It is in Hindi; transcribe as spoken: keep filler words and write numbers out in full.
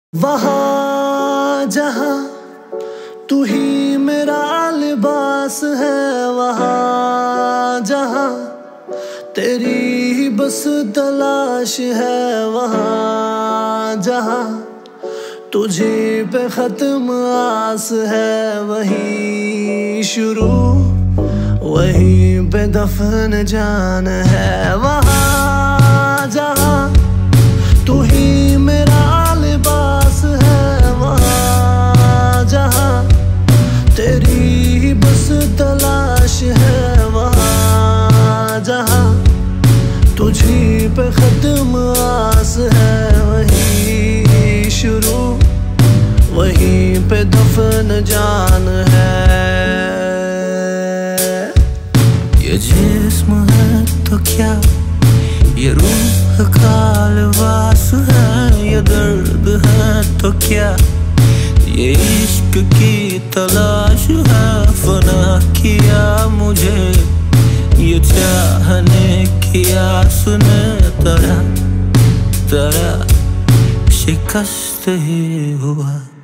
वहाँ जहाँ तू ही मेरा लिबास है, वहाँ जहाँ तेरी ही बस तलाश है, वहाँ जहाँ तुझे पे खत्म आस है, वहीं शुरू वहीं पे दफन जान है। वहाँ जहाँ तू ही मेरा लिबास है, वहाँ जहाँ तेरी ही बस तलाश है, वहाँ जहाँ तुझी पे खत्म आस है, वहीं शुरू वहीं पे दफन जान है। ये जिस्म है तो क्या, ये रूह का लिबास है, ये दर्द है तो क्या, ये इश्क की तलाश है। फना किया मुझे ये चाहने की आस ने, तरह तरह शिकस्त ही हुआ।